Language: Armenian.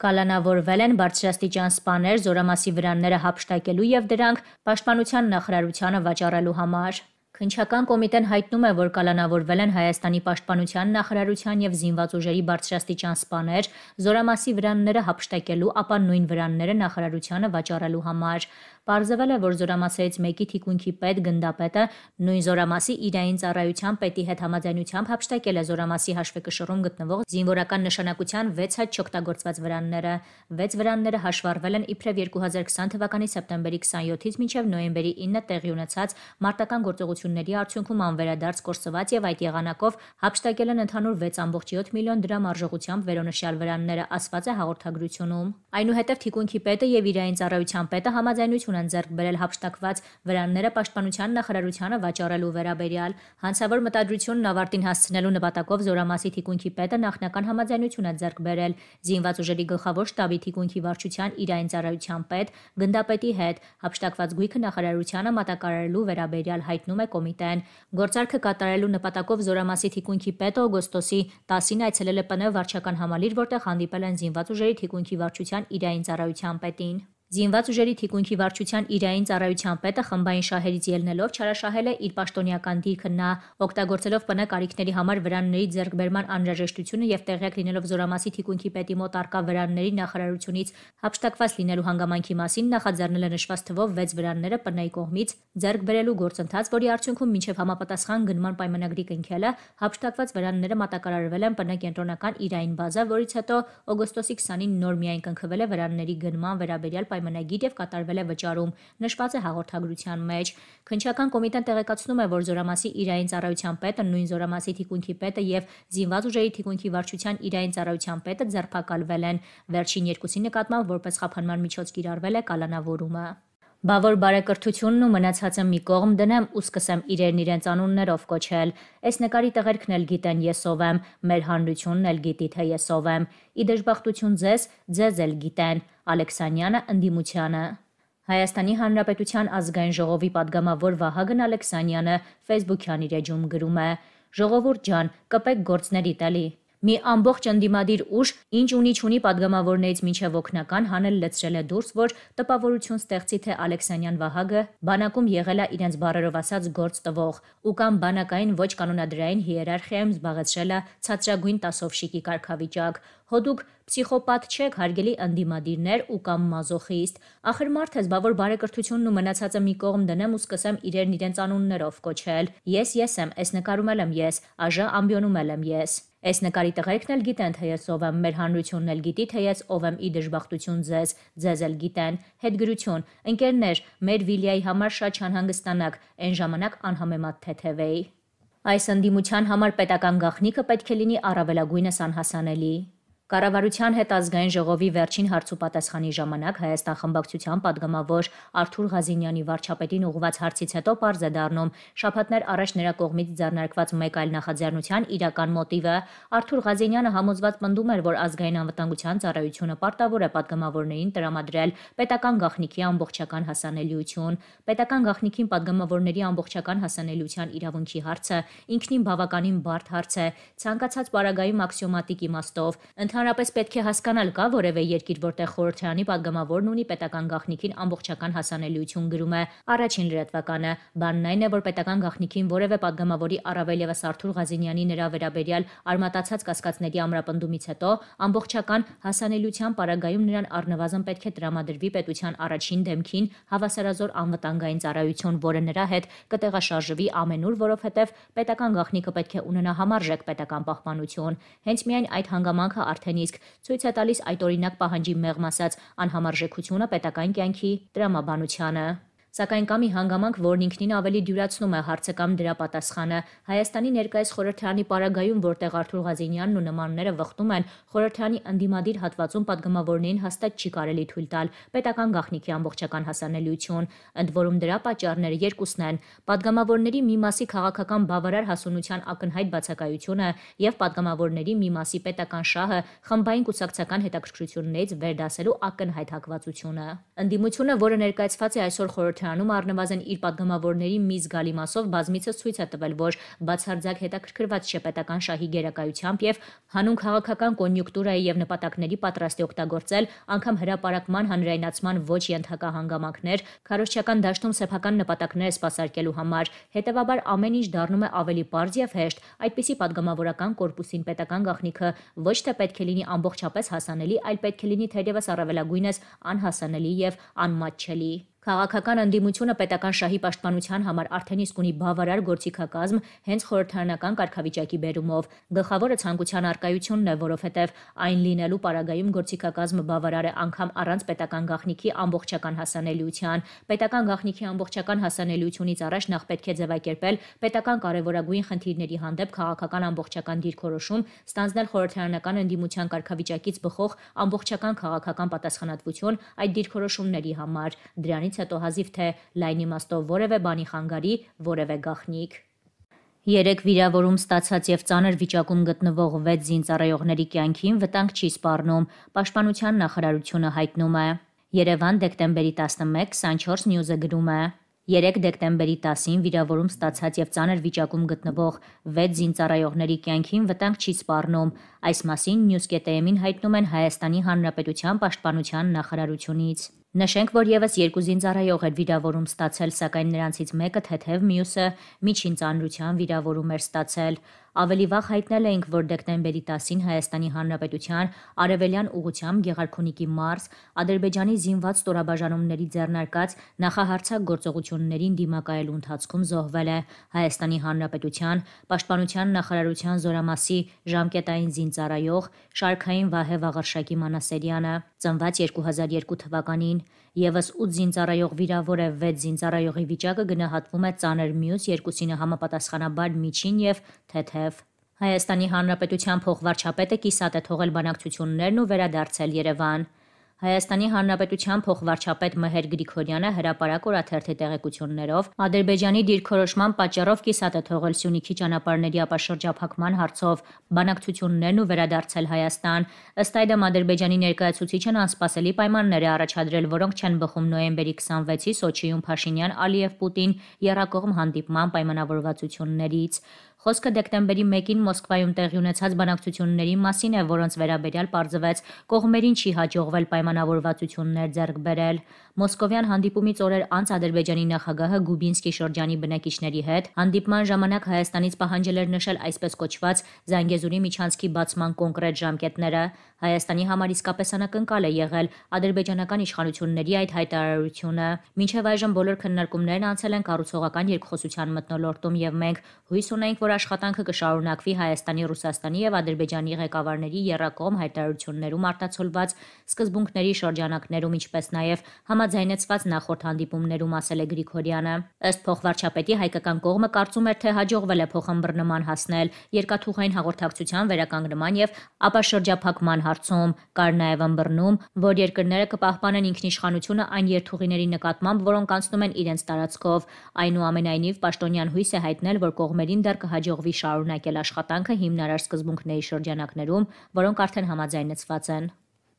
Կալանավորվել են բարձրաստիճան սպաներ զորամասի վրանները հափշտակելու և դրանք պաշտպանության նախարարությանը վաճառելու համար։ Քննչական կոմիտեն հայտնում է, որ կալանավորվել են Հայաստանի պաշտպանության նախարարության և զինված ուժերի բարձրաստիճան սպաներ զորամասի վրանները հափշտակելու, ապա նույն վրանները նախարարությանը վաճառելու համար։ Պարզվել է, որ զորամասերից մեկի թիկունքի պետ գնդապետը նույն զորամասի իրային ծառայության պետի հետ համաձայնությամբ հափշտակել է զորամասի հաշվեկշռում գտնվող զինվորական նշանակության 6 հատ չօգտագործված վրանները։ 6 վրանները հաշվառվել են իբրև 2020 թվականի սեպտեմբերի 27-ից մինչև նոյեմբերի 9 տեղի ունեցած մարտական գործողությունների արդյունքում անվերադարձ կորսված և այդ եղանակով հափշտակել են ընդհանուր 6.7 միլիոն դրամ արժողությամբ վերոնշյալ վրանները, ասված է հաղորդագրությունում։ Այնուհետև թիկունքի պետը և իրային ծառայության պետը համաձայնություն են ձեռք բերել հափշտակված վրանները պաշտպանության նախարարությանը վաճառելու վերաբերյալ։ Հանցավոր մտադրությունն ավարտին հասցնելու նպատակով զորամասի թիկունքի պետը նախնական համաձայնություն է ձեռք բերել զինված ուժերի գլխավոր շտաբի թիկունքի վարչության իրային ծառայության պետ գնդապետի հետ հափշտակված գույքը նախարարությանը մատակարարելու վերաբերյալ, հայտնում է կոմիտեն։ Գործարքը կատարելու նպատակով զորամասի թիկունքի պետը օգոստոսի 10-ին այցելել է ՊՆ վարչական համալիր, որտեղ հանդիպել են զինված ուժերի թիկունքի վարչության իրային ծառայության պետին։ Զինված ուժերի թիկունքի վարչության իրային ծառայության պետը խմբային շահերից ելնելով չարաշահել է իր պաշտոնյական դիրքը։ Նա օգտագործելով ՊՆ կարիքների համար վրանների ձեռքբերման անհրաժեշտությունը և տեղյակ լինելով զորամասի թիկունքի պետի մոտ առկա վրանների նախարարությունից հափշտակված լինելու հանգամանքի մասին, նախաձեռնել է նշված թվով 6 վրանները ՊՆ-ի կողմից ձեռք բերելու գործընթաց, որի արդյունքում մինչև համապատասխան գնման պայմանագրի կնքելը հափշտակված վրանները մատակարարվել են ՊՆ կենտրոնական իրային բազա, որից հետո օգոստոսի 20-ին նոր միայն կնքվել է վրանների գնման վերաբերյալ պայմանագիր և կատարվել է վճարում, նշված է հաղորդագրության մեջ։ Քննչական կոմիտեն տեղեկացնում է, որ զորամասի իրային ծառայության պետը, նույն զորամասի թիկունքի պետը և զինված ուժերի թիկունքի վարչության իրային ծառայության պետը ձերբակալվել են։ Վերջին երկուսի նկատմամբ որպես խափանման միջոց կիրառվել է կալանավորումը։ Բա որ բարեկրթությունն ու մնացածը մի կողմ դնեմ ու սկսեմ իրերն իրենց անուններով կոչել։ Էս նկարի տղերքն էլ գիտեն ես ով եմ, մեր հանրությունն էլ գիտի, թե ես ով եմ։ Ի դժբախտություն ձեզ էլ գիտեն։ Ալեքսանյանը ընդդիմությանը։ Հայաստանի Հանրապետության ազգային ժողովի падգամավոր Վահագն Ալեքսանյանը ֆեյսբուքյան իր էջում գրում է. «Ժողովուրդ ջան, կպեք գործներիդ էլի։ Մի ամբողջ ընդդիմադիր ուժ, ինչ ունի падգամավորներից մինչև օգնական, հանել լցրել է դուրս, որ տպավորություն ստեղծի, թե Ալեքսանյան Վահագը բանակում եղել է իրենց բառերով ասած գործ տվող ու կամ բանակային ոչ կանոնադրային հիերարխիայում զբաղեցրել է ցածրագույն տասովշիկի կարգավիճակ։ Հո դուք փսիխոպաթ չեք, հարգելի ընդդիմադիրներ ու կամ մազոխիստ։ Ախր մարդ ես, բա որ բարեկրթությունն ու մնացածը մի կողմ դնեմ ու սկսեմ իրերն իրենց անուններով կոչել։ Ես եմ, էս նկարում էլ եմ ես, ԱԺ ամբիոնում էլ եմ ես։ Էս նկարի տղերքն էլ գիտեն, թե ես ով եմ, մեր հանրությունն էլ գիտի, թե ես ով եմ, ի դժբախտություն ձեզ էլ գիտեն։ Հետգրություն, ընկերներ, մեր Վիլիայի համար շատ չանհանգստանաք, էն ժամանակ անհամեմատ թեթև էի։ Այս ընդդիմության համար պետական գաղտնիքը պետք է լինի առավելագույնս անհասանելի»։ Կառավարության հետ ազգային ժողովի վերջին հարցուպատասխանի ժամանակ Հայաստան խմբակցության падգամավոր Արթուր Ղազինյանի վարչապետին ուղղված հարցից հետո պարզ է դառնում շաբաթներ առաջ նրա կողմից ձեռնարկված մեկ այլ նախաձեռնության իրական մոտիվը։ Արթուր Ղազինյանը համոզված պնդում էր, որ ազգային անվտանգության ծառայությունը պարտավոր է падգամավորներին տրամադրել պետական գաղտնիքի ամբողջական հասանելիություն։ Պետական գաղտնիքին падգամավորների ամբողջական հասանելիության իրավունքի հարցը ինքնին բավականին բարդ հարց է, ցանկացած պարագայում աքսիոմատիկ իմաստով։ Ընդհանրապես պետք է հասկանալ, կա որևէ երկիր, որտեղ խորհրդարանի падգամավորն ունի պետական գաղտնիքին ամբողջական հասանելիություն, գրում է Առաջին լրատվականը։ Բանն այն է, որ պետական գաղտնիքին որևէ падգամավորի, առավել ևս Արթուր Ղազինյանի նրա վերաբերյալ արմատացած կասկածների ամրապնդումից հետո ամբողջական հասանելիության պարագայում նրան առնվազն պետք է տրամադրվի պետության առաջին դեմքին հավասարազոր անվտանգային ծառայություն, որը նրա հետ կտեղաշարժվի ամենուր, որովհետև պետական գաղտնիքը պետք է ունենա համարժեք պետական պահպանություն։ Հենց միայն այդ հանգամանքը արդեն իսկ ցույց է տալիս այդ օրինակ պահանջի մեղմ ասած անհամարժեքությունը պետական կյանքի տրամաբանությանը։ Սակայն կա մի հանգամանք, որն ինքնին ավելի դյուրացնում է հարցը կամ դրա պատասխանը։ Հայաստանի ներկայիս խորհրդարանի պարագայում, որտեղ Արթուր Ղազինյանն ու նմանները վխտում են, խորհրդարանի ընդդիմադիր հատվածում падգամավորներին հաստատ չի կարելի թույլ տալ պետական գաղտնիքի ամբողջական հասանելիություն։ Ընդ որում դրա պատճառները երկուսն են՝ падգամավորների մի մասի քաղաքական բավարար հասունության ակնհայտ բացակայությունը և падգամավորների մի մասի պետական շահը խմբային կուսակցական հետաքրքրություններից վերդասելու ակնհայտ հակվածությունը։ Ընդդիմությունը, որը ներկայացված է այսօր խորհրդարանի խորհրդարանում առնվազն իր պատգամավորների մի զգալի մասով բազմիցս ցույց է տվել, որ բացարձակ հետաքրքրված չէ պետական շահի գերակայությամբ եւ հանուն քաղաքական կոնյունկտուրայի եւ նպատակների պատրաստ է օգտագործել անգամ հրապարակման հանրայնացման ոչ ենթակա հանգամանքներ քարոզչական դաշտում սեփական նպատակները սպասարկելու համար։ Հետևաբար ամեն ինչ դառնում է ավելի պարզ եւ հեշտ։ Այդպիսի պատգամավորական կորպուսին պետական գաղտնիքը ոչ թե պետք է լինի ամբողջապես հասանելի, այլ պետք է լինի թերևս առավելագույնս անհասանելի եւ անմատչելի։ Քաղաքական ընդդիմությունը պետական շահի պաշտպանության համար արդեն իսկ ունի բավարար գործիքակազմ հենց խորհրդարանական կարգավիճակի բերումով։ Գլխավորը ցանկության առկայությունն է, որովհետև այն լինելու պարագայում գործիքակազմը բավարար է անգամ առանց պետական գաղտնիքի ամբողջական հասանելիության։ Պետական գաղտնիքի ամբողջական հասանելիությունից առաջ նախ պետք է ձևակերպել պետական կարևորագույն խնդիրների հանդեպ քաղաքական ամբողջական դիրքորոշում, ստանձնել խորհրդարանական ընդդիմության կարգավիճակից բխող ամբողջական քաղաքական պատասխանատվություն այդ դիրքորոշումների համար։ Դրանից հետո հազիվ թե լայն իմաստով որևէ բանի խանգարի որևէ գաղտնիք։ Երեք վիրավորում ստացած եւ ծանր վիճակում գտնվող 6 զինծառայողների կյանքին վտանգ չի սպառնում, Պաշտպանության նախարարությունը հայտնում է։ Երևան, դեկտեմբերի 11, 24 News-ը գրում է. 3 դեկտեմբերի 10-ին վիրավորում ստացած եւ ծանր վիճակում գտնվող 6 զինծառայողների կյանքին վտանգ չի սպառնում։ Այս մասին News.am-ին հայտնում են Հայաստանի Հանրապետության Պաշտպանության նախարարությունից։ Նշենք, որ եւս 2 զինծառայող էր վիրավորում ստացել, սակայն նրանցից մեկը թեթև, մյուսը միջին ծանրության վիրավորում էր ստացել։ Ավելի վաղ հայտնել էինք, որ դեկտեմբերի 10-ին Հայաստանի Հանրապետության արևելյան ուղղությամբ Գեղարքունիքի մարզ Ադրբեջանի զինված ստորաբաժանումների ձեռնարկած նախահարձակ գործողություններին դիմակայելու ընթացքում զոհվել է Հայաստանի Հանրապետության Պաշտպանության նախարարության զորամասի ժամկետային զինծառայող Շարքային Վահե Վաղարշակի Մանասերյանը, ծնված 2002 թվականին։ Եվս 8 զինծառայող վիրավոր է, 6 զինծառայողի վիճակը գնահատվում է ծանր, մյուս երկուսինը համապատասխանաբար միջին եւ թեթև։ Հայաստանի Հանրապետության փոխվարչապետը կիսատ է թողել բանակցություններն ու վերադարձել Երևան։ Հայաստանի Հանրապետության փոխվարչապետ Մհեր Գրիգորյանը հրապարակ օրաթերթի տեղեկություններով Ադրբեջանի դիրքորոշման պատճառով կիսատ է թողել Սյունիքի ճանապարհների ապաշրջափակման հարցով բանակցություններն ու վերադարձել Հայաստան։ Ըստ այդմ Ադրբեջանի ներկայացուցիչն անսպասելի պայմաններ է առաջադրել, որոնք չեն բխում նոյեմբերի 26-ի Սոչիում Փաշինյան-Ալիև-Պուտին եռակողմ հանդիպման պայմանավորվածություններից։ Խոսքը դեկտեմբերի 1-ին Մոսկվայում տեղի ունեցած բանակցությունների մասին է, որոնց վերաբերյալ պարզվեց կողմերին չի հաջողվել պայմանավորվածություններ ձեռք բերել։ Մոսկովյան հանդիպումից օրեր անց Ադրբեջանի նախագահը Գուբինսկի շրջանի բնակիչների հետ հանդիպման ժամանակ Հայաստանից պահանջել էր նշել այսպես կոչված Զանգեզուրի միջանցքի բացման կոնկրետ ժամկետները։ Հայաստանի համար իսկապես անակնկալ է եղել ադրբեջանական իշխանությունների այդ հայտարարությունը։ Մինչև այժմ բոլոր քննարկումներն անցել են կառուցողական երկխոսության մթնոլորտում եւ մենք հույս ունենք, որ աշխատանքը կշարունակվի Հայաստանի, Ռուսաստանի եւ Ադրբեջանի ղեկավարների եռակողմ հայտարարություններում արտացոլված սկզբունքների շրջանակներում, ինչպես նաեւ համաձայնեցված նախորդ հանդիպումներում, ասել է Գրիգորյանը։ Ըստ փոխվարչապետի հայկական կողմը կարծում էր, թե հաջողվել է փոխըմբռնման հասնել երկաթուղային հաղորդակցության վերականգնման եւ ապաշրջափակման հարցում։ Կար նաեւ ըմբռնում, որ երկրները կպահպանեն ինքնիշխանությունը այն երթուղիների նկատմամբ, որոնք անցնում են իրենց տարածքով։ Այնուամենայնիվ Պաշտոնյան հույս է հայտնել, որ կողմերին դեռ կհաջողվի շարունակել աշխատանքը հիմնարար սկզբունքների շրջանակներում, որոնք արդեն համաձայնեցված են։